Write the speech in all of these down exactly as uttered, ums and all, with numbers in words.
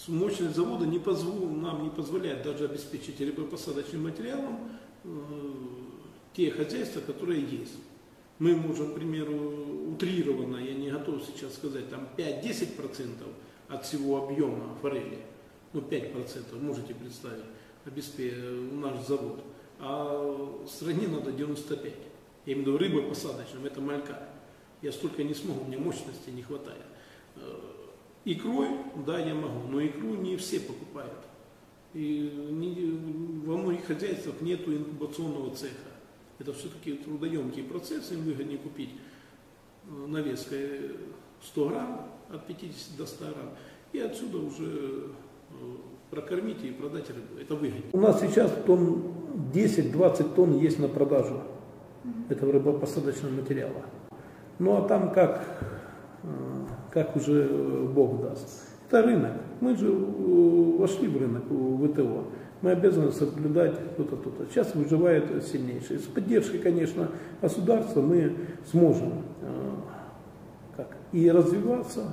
мощность завода не позв... нам не позволяет даже обеспечить рыбопосадочным материалом э, те хозяйства, которые есть. Мы можем, к примеру, утрированно, я не готов сейчас сказать, там пять-десять процентов от всего объема форели, ну пять процентов, можете представить, обеспечить наш завод. А в стране надо девяносто пять. Я имею в виду рыбопосадочным, это малька. Я столько не смогу, мне мощности не хватает. Икрой, да, я могу, но икру не все покупают. И не, во многих хозяйствах нету инкубационного цеха. Это все-таки трудоемкие процессы, им выгоднее купить навеской сто грамм, от пятидесяти до ста грамм, и отсюда уже прокормить и продать рыбу. Это выгоднее. У нас сейчас тонн десять-двадцать тонн есть на продажу этого рыбопосадочного материала. Ну а там как, как уже Бог даст. Это рынок. Мы же вошли в рынок ВТО. Мы обязаны соблюдать то-то, то-то. Сейчас выживает сильнейший. С поддержкой, конечно, государства мы сможем как, и развиваться,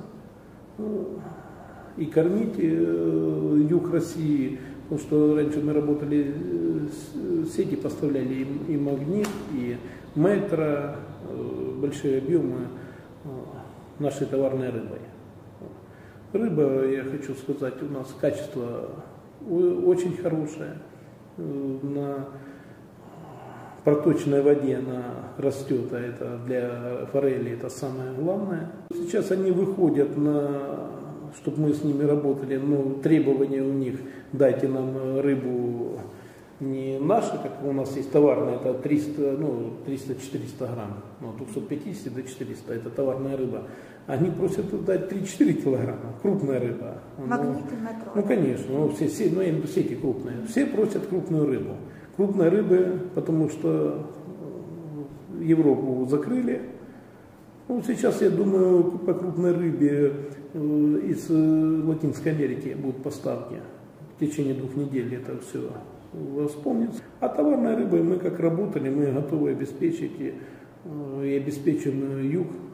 и кормить юг России. Потому что раньше мы работали, сети поставляли и, и магнит, и метро, большие объемы нашей товарной рыбой. Рыба, я хочу сказать, у нас качество очень хорошее. На проточной воде она растет, а это для форели это самое главное. Сейчас они выходят на, чтобы мы с ними работали, но требования у них: дайте нам рыбу не наша, как у нас есть товарная, это триста, ну, триста-четыреста грамм, ну, от двухсот пятидесяти до четырёхсот, это товарная рыба. Они просят дать три-четыре килограмма, крупная рыба. Магнит и метро. Ну, конечно, ну, все, все, ну, я имею в виду сети крупные. Все просят крупную рыбу. Крупной рыбы, потому что Европу закрыли. Ну, сейчас, я думаю, по крупной рыбе из Латинской Америки будут поставки. В течение двух недель это все восполнится. А товарной рыбой мы как работали, мы готовы обеспечить и, и обеспечим юг